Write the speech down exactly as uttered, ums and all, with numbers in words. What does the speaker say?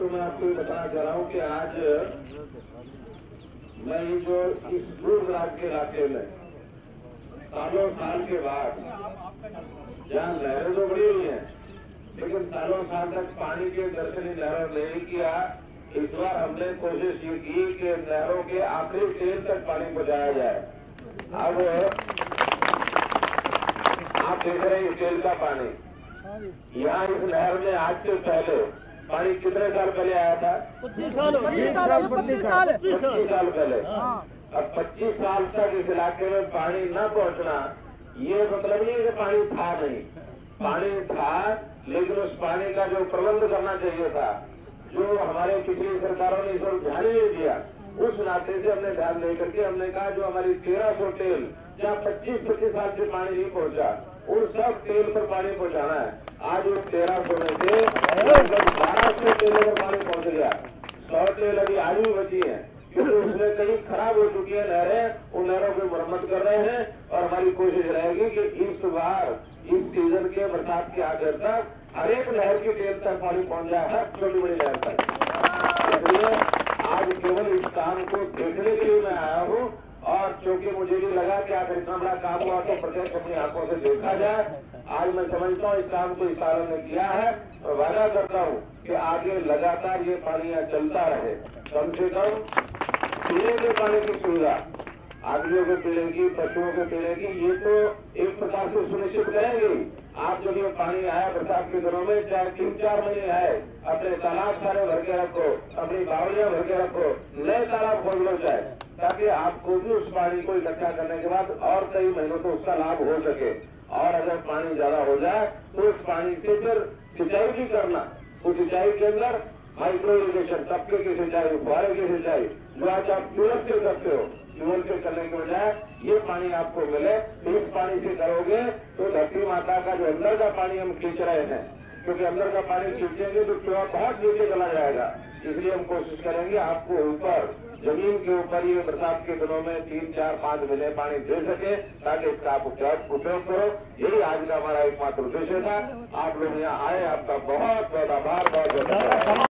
दोस्तों, मैं आपको ये बताना चाह रहा हूँ कि आज मैं ये जो इस दूर दराज के इलाके में सालों साल के बाद, जहाँ नहरें तो बड़ी हुई हैं, लेकिन सालों साल तक पानी के दर्शनी नहरों नहीं किया। इस बार हमने कोशिश ये की कि नहरों के आखिरी तेल तक पानी पहुंचाया जाए। अब आप देख रहे हैं इस तेल का पानी, यहाँ इस नहर में आज से पहले पानी कितने साल पहले आया था? पच्चीस साल पच्चीस साल पच्चीस साल पहले। अब पच्चीस साल तक इस इलाके में पानी न पहुंचना, ये मतलब नहीं है कि पानी था नहीं, पानी था, लेकिन उस पानी का जो प्रबंध करना चाहिए था, जो हमारे पिछली सरकारों ने इस पर ध्यान नहीं दिया, उस नाते से हमने ध्यान नहीं करके हमने कहा जो हमारी तेरह सौ तेल जहाँ पच्चीस पच्चीस साल से पानी नहीं पहुंचा, उन सब तेल पर पानी पहुंचाना है। आज उस तेरह सौ में से लगभग बारह सौ तेलों पर पानी पहुंच गया। सौ तेल अभी आज भी बची है, क्योंकि उसमें कहीं खराब हो चुकी है नहरें, उन नहरों की मरम्मत कर रहे हैं। और हमारी कोशिश रहेगी कि इस बार इस सीजन के बरसात के आखिर तक हर एक नहर की तेल तक पानी पहुंच जाए, हर छोटी बड़ी नहर तक। इसलिए आज केवल इस काम को देखने के लिए मैं आया हूँ, और क्योंकि मुझे भी लगा कि आखिर इतना बड़ा काम हुआ तो प्रत्यक्ष अपनी आंखों से देखा जाए। आज मैं समझता हूँ इस काम को इस सालों ने किया है, और वादा करता हूँ कि आगे लगातार ये पानी यहाँ चलता रहे। कम से कम पीने के पानी की सुविधा आदमियों को पीने की, पशुओं को पीने की, ये तो एक प्रकार से सुनिश्चित करेंगे। आप जब ये पानी आया बरसात के दिनों में, चाहे तीन चार महीने आए, अपने तालाब सारे भर के रखो, अपनी बावड़ियां भर के रखो, नए तालाब खोल लो जाए, ताकि आपको भी उस पानी को इकट्ठा करने के बाद और कई महीनों तो उसका लाभ हो सके। और अगर पानी ज्यादा हो जाए तो उस पानी से फिर सिंचाई भी करना, उस सिंचाई के अंदर माइक्रो इरिगेशन, टपके की सिंचाई, फुहारे की सिंचाई, जो आज आप ट्यूबवेल से करते हो, ट्यूबवेल से करने के बजाय ये पानी आपको मिले। इस पानी से करोगे तो धरती माता का जो अंदर का पानी हम खींच रहे हैं, क्योंकि अंदर का पानी खींचेंगे तो कुआं बहुत नीचे चला जाएगा। इसलिए हम कोशिश करेंगे आपको ऊपर जमीन के ऊपर ये बरसात के दिनों में तीन चार पांच महीने पानी दे सके, ताकि इसका आप उपयोग करो। यही आज का हमारा एकमात्र उद्देश्य था। आप लोग यहाँ आए, आपका बहुत बहुत आभार, बहुत बहुत धन्यवाद।